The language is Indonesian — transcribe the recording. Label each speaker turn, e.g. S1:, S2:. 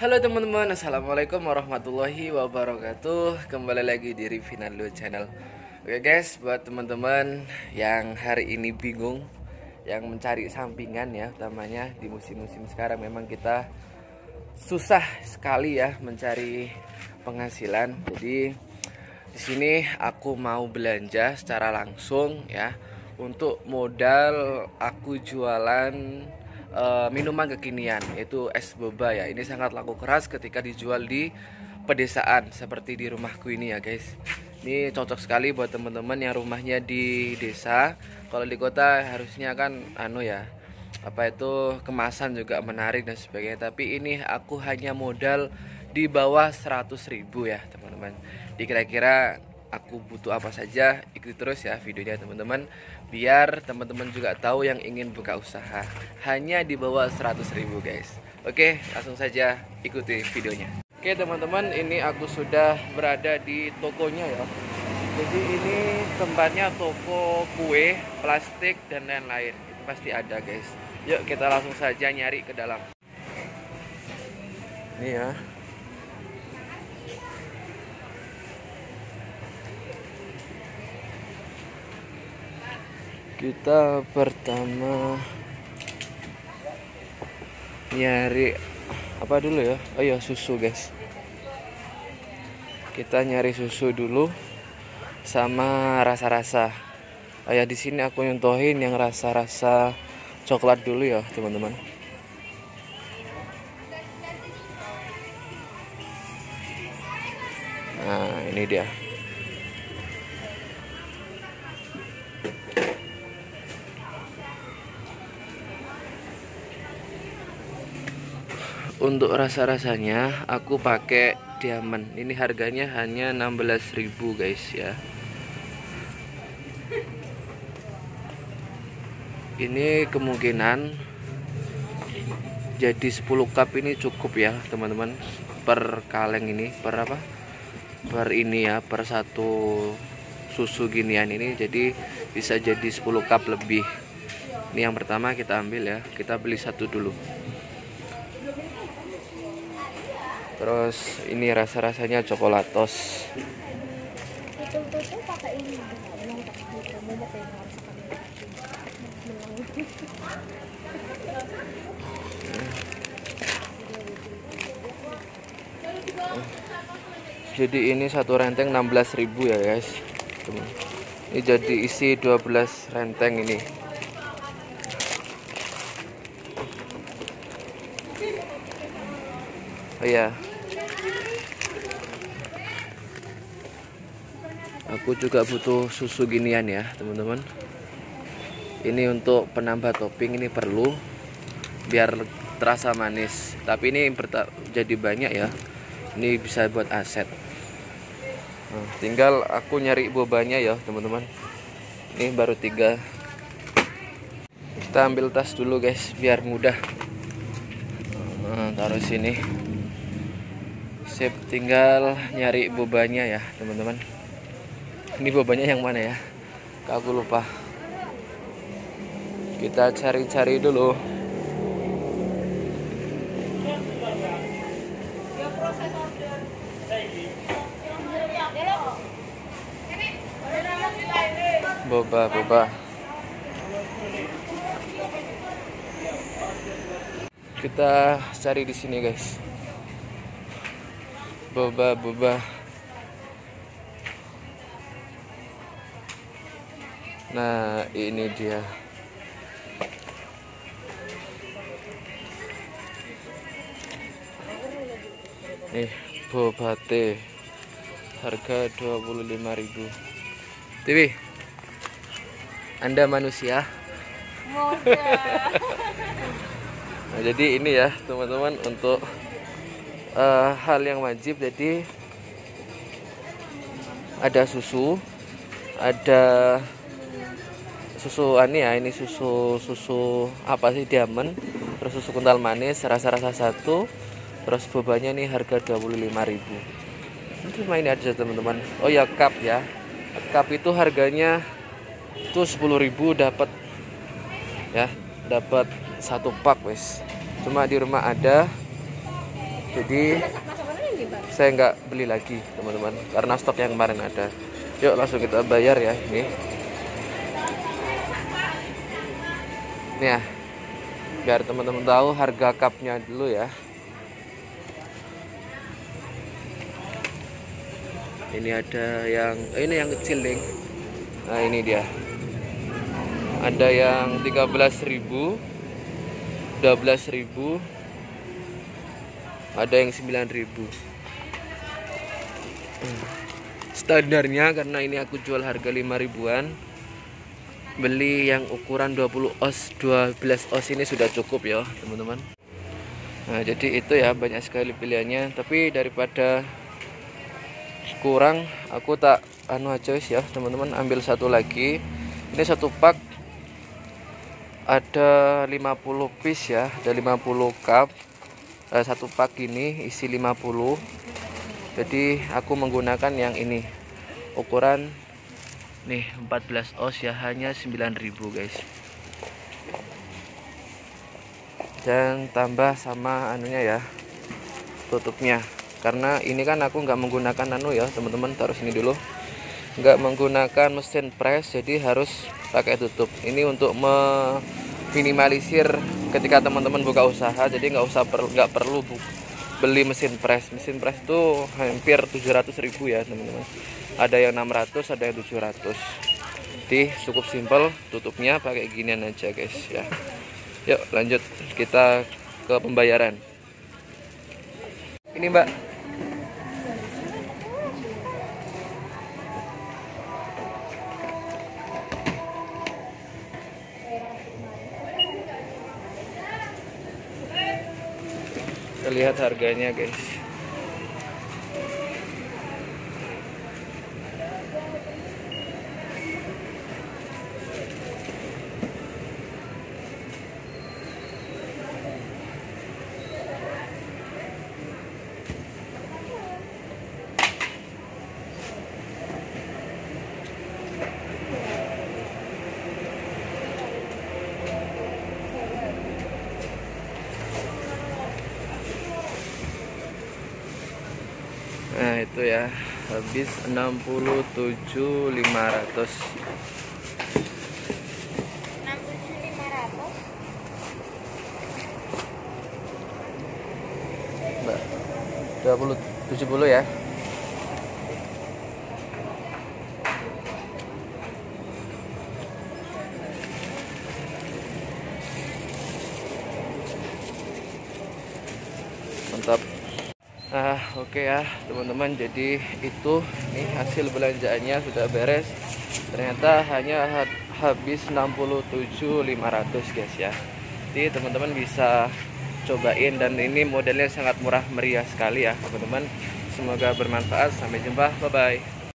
S1: Halo teman-teman, assalamualaikum warahmatullahi wabarakatuh. Kembali lagi di Rivinando Channel. Oke guys, buat teman-teman yang hari ini bingung, yang mencari sampingan ya, utamanya di musim-musim sekarang memang kita susah sekali ya mencari penghasilan. Jadi di sini aku mau belanja secara langsung ya, untuk modal aku jualan minuman kekinian, yaitu es boba ya. Ini sangat laku keras ketika dijual di pedesaan seperti di rumahku ini ya guys. Ini cocok sekali buat teman-teman yang rumahnya di desa. Kalau di kota harusnya kan apa itu, kemasan juga menarik dan sebagainya. Tapi ini aku hanya modal di bawah 100.000 ya teman-teman. Kira-kira aku butuh apa saja, ikuti terus ya videonya teman-teman, biar teman-teman juga tahu yang ingin buka usaha. Hanya di bawah 100.000 guys. Oke, langsung saja ikuti videonya. Oke teman-teman, ini aku sudah berada di tokonya ya. Jadi ini tempatnya toko kue, plastik dan lain-lain. Itu pasti ada guys. Yuk kita langsung saja nyari ke dalam. Ini ya. Kita pertama nyari apa dulu ya? Oh iya, susu guys. Kita nyari susu dulu sama rasa-rasa. Oh ya, di sini aku nyontohin yang rasa-rasa coklat dulu ya teman-teman. Nah ini dia. Untuk rasa-rasanya aku pakai diamond. Ini harganya hanya 16.000 guys ya. Ini kemungkinan jadi 10 cup ini cukup ya teman-teman. Per kaleng ini, per apa? Per ini ya, per satu susu ginian ini, jadi bisa jadi 10 cup lebih. Ini yang pertama kita ambil ya. Kita beli satu dulu. Terus ini rasa-rasanya coklatos. Jadi ini satu renteng 16.000 ya guys. Ini jadi isi 12 renteng ini. Oh ya, aku juga butuh susu ginian ya teman-teman. Ini untuk penambah topping, ini perlu biar terasa manis. Tapi ini jadi banyak ya. Ini bisa buat aset. Nah, tinggal aku nyari bobanya ya teman-teman. Ini baru 3. Kita ambil tas dulu guys biar mudah. Nah, taruh sini. Sip, tinggal nyari bobanya ya teman-teman. Ini bobanya yang mana ya? Aku lupa. Kita cari-cari dulu. Boba. Kita cari di sini guys. Boba. Nah, ini dia. Nih, boba teh. Harga 25.000. Tiwi, Anda manusia? Nah, jadi ini ya teman-teman, untuk hal yang wajib. Jadi ada susu, ada susu ini susu apa sih, diamond, terus susu kental manis rasa-rasa satu, terus bobanya nih harga 25.000. Cuma ini aja teman-teman. Oh ya, cup ya. Cup itu harganya tuh 10.000 dapat ya, dapat satu pak wes. Cuma di rumah ada, Jadi saya nggak beli lagi teman-teman, karena stok yang kemarin ada. Yuk langsung kita bayar ya ini. Nih ya, biar teman-teman tahu harga cupnya dulu ya. Ini ada yang ini yang kecil nih. Nah ini dia. Ada yang 13.000, 12.000, ada yang 9.000. Standarnya karena ini aku jual harga 5.000-an. Beli yang ukuran 20 oz, 12 oz ini sudah cukup ya teman-teman. Nah jadi itu ya, banyak sekali pilihannya. Tapi daripada kurang, aku tak anu aja ya teman-teman, ambil satu lagi. Ini satu pak ada 50 piece ya, ada 50 cup. Satu pak ini isi 50. Jadi aku menggunakan yang ini, ukuran nih 14 oz ya, hanya 9.000 guys. Dan tambah sama anunya ya, tutupnya. Karena ini kan aku nggak menggunakan anu ya teman-teman, taruh sini dulu. Nggak menggunakan mesin press, jadi harus pakai tutup. Ini untuk meminimalisir ketika teman-teman buka usaha, jadi nggak perlu beli mesin press. Mesin press itu hampir 700.000 ya teman-teman. Ada yang 600, ada yang 700. Jadi cukup simpel, tutupnya pakai ginian aja guys ya. Yuk lanjut kita ke pembayaran. Ini mbak, kita lihat harganya guys. Nah itu ya, habis 67.500.
S2: 67.500.
S1: Mbak, 70 ya. Mantap. Oke ya teman-teman, jadi itu nih hasil belanjaannya sudah beres. Ternyata hanya habis 67.500 guys ya. Jadi teman-teman bisa cobain, dan ini modelnya sangat murah meriah sekali ya teman-teman. Semoga bermanfaat. Sampai jumpa, bye bye.